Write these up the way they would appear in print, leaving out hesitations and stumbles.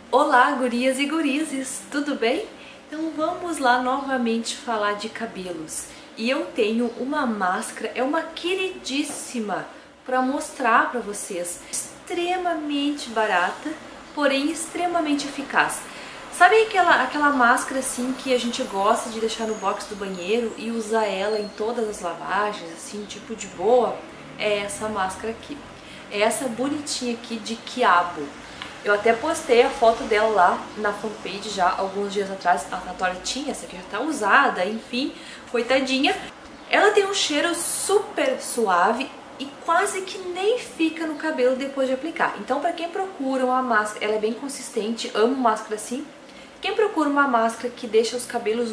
Olá, gurias e gurizes, tudo bem? Então vamos lá novamente falar de cabelos. E eu tenho uma máscara, é uma queridíssima, para mostrar para vocês. Extremamente barata, porém extremamente eficaz. Sabe aquela máscara assim que a gente gosta de deixar no box do banheiro e usar ela em todas as lavagens, assim, tipo de boa? É essa máscara aqui. É essa bonitinha aqui de quiabo. Eu até postei a foto dela lá na fanpage já alguns dias atrás. A Natória tinha, essa aqui já tá usada, enfim, coitadinha. Ela tem um cheiro super suave e quase que nem fica no cabelo depois de aplicar. Então, pra quem procura uma máscara, ela é bem consistente, amo máscara assim. Quem procura uma máscara que deixa os cabelos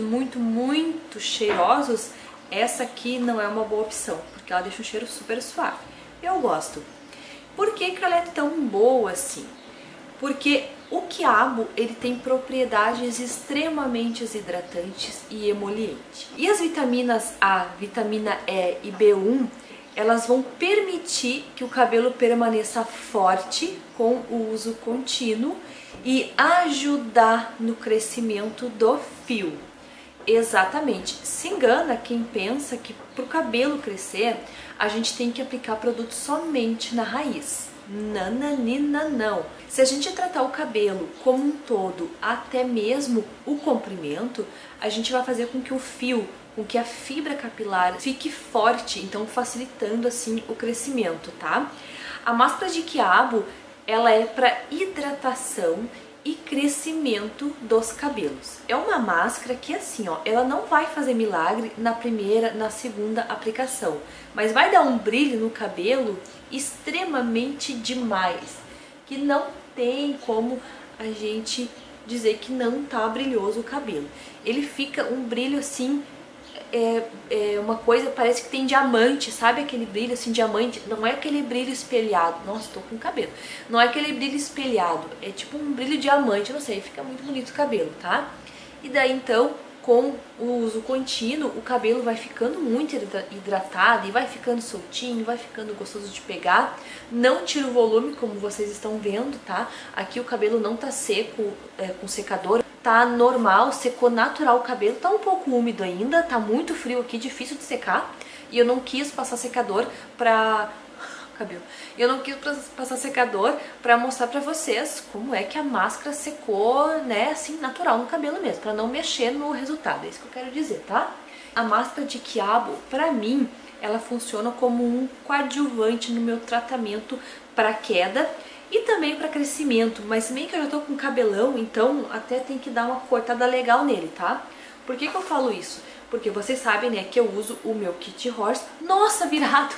muito cheirosos, essa aqui não é uma boa opção, porque ela deixa um cheiro super suave. Eu gosto. Por que que ela é tão boa assim? Porque o quiabo, ele tem propriedades extremamente hidratantes e emolientes. E as vitaminas A, vitamina E e B1, elas vão permitir que o cabelo permaneça forte com o uso contínuo e ajudar no crescimento do fio. Exatamente. Se engana quem pensa que para o cabelo crescer, a gente tem que aplicar produto somente na raiz. Nananina, não. Se a gente tratar o cabelo como um todo, até mesmo o comprimento, a gente vai fazer com que o fio, com que a fibra capilar fique forte, então facilitando assim o crescimento, tá? A máscara de quiabo, ela é para hidratação e crescimento dos cabelos. É uma máscara que assim, ó, ela não vai fazer milagre na primeira, na segunda aplicação, mas vai dar um brilho no cabelo extremamente demais, que não tem como a gente dizer que não tá brilhoso o cabelo. Ele fica um brilho assim, uma coisa, parece que tem diamante, sabe aquele brilho assim, diamante? Não é aquele brilho espelhado, nossa, tô com cabelo. Não é aquele brilho espelhado, é tipo um brilho diamante, não sei, fica muito bonito o cabelo, tá? E daí então, com o uso contínuo, o cabelo vai ficando muito hidratado e vai ficando soltinho, vai ficando gostoso de pegar. Não tira o volume, como vocês estão vendo, tá? Aqui o cabelo não tá seco com secador. Tá normal, secou natural o cabelo, tá um pouco úmido ainda, tá muito frio aqui, difícil de secar. E eu não quis passar secador pra... cabelo. Eu não quis passar secador pra mostrar pra vocês como é que a máscara secou, né, assim, natural no cabelo mesmo, pra não mexer no resultado, é isso que eu quero dizer, tá? A máscara de quiabo, pra mim, ela funciona como um coadjuvante no meu tratamento pra queda e também para crescimento, mas meio que eu já tô com cabelão, então até tem que dar uma cortada legal nele, tá? Por que que eu falo isso? Porque vocês sabem, né, que eu uso o meu Kit Horse. Nossa, virado!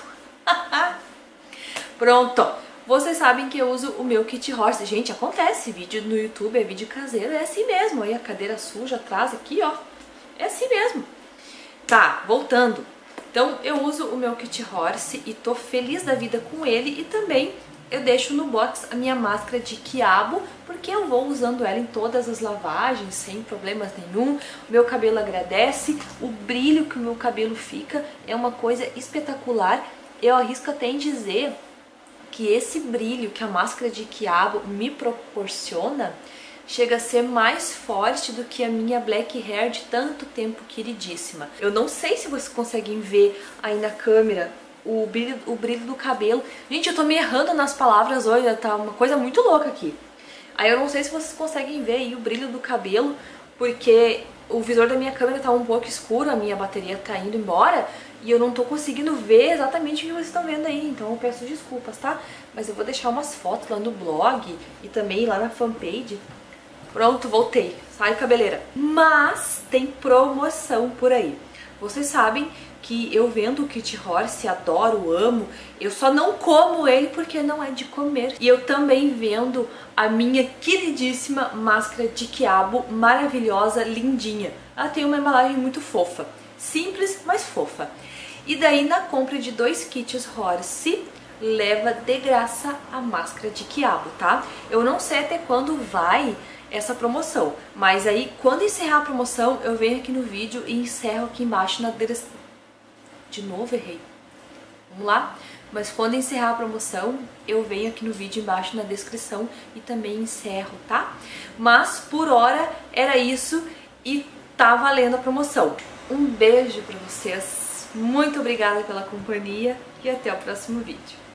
Pronto! Vocês sabem que eu uso o meu Kit Horse. Gente, acontece, vídeo no YouTube é vídeo caseiro, é assim mesmo. Aí a cadeira suja atrás aqui, ó. É assim mesmo. Tá, voltando. Então eu uso o meu Kit Horse e tô feliz da vida com ele e também eu deixo no box a minha máscara de quiabo, porque eu vou usando ela em todas as lavagens, sem problemas nenhum. O meu cabelo agradece, o brilho que o meu cabelo fica é uma coisa espetacular. Eu arrisco até em dizer que esse brilho que a máscara de quiabo me proporciona chega a ser mais forte do que a minha black hair de tanto tempo queridíssima. Eu não sei se vocês conseguem ver aí na câmera o brilho do cabelo. Gente, eu tô me errando nas palavras hoje, tá uma coisa muito louca aqui. Aí eu não sei se vocês conseguem ver aí o brilho do cabelo, porque o visor da minha câmera tá um pouco escuro, a minha bateria tá indo embora, e eu não tô conseguindo ver exatamente o que vocês estão vendo aí, então eu peço desculpas, tá? Mas eu vou deixar umas fotos lá no blog e também lá na fanpage. Pronto, voltei. Sai, cabeleira. Mas tem promoção por aí. Vocês sabem que eu vendo o Kit Horse, adoro, amo, eu só não como ele porque não é de comer. E eu também vendo a minha queridíssima máscara de quiabo, maravilhosa, lindinha. Ela tem uma embalagem muito fofa, simples, mas fofa. E daí na compra de 2 kits Horse, leva de graça a máscara de quiabo, tá? Eu não sei até quando vai essa promoção, mas aí quando encerrar a promoção eu venho aqui no vídeo e encerro aqui embaixo na descrição. De novo errei. Vamos lá? Mas quando encerrar a promoção, eu venho aqui no vídeo embaixo na descrição e também encerro, tá? Mas por hora era isso e tá valendo a promoção. Um beijo pra vocês, muito obrigada pela companhia e até o próximo vídeo.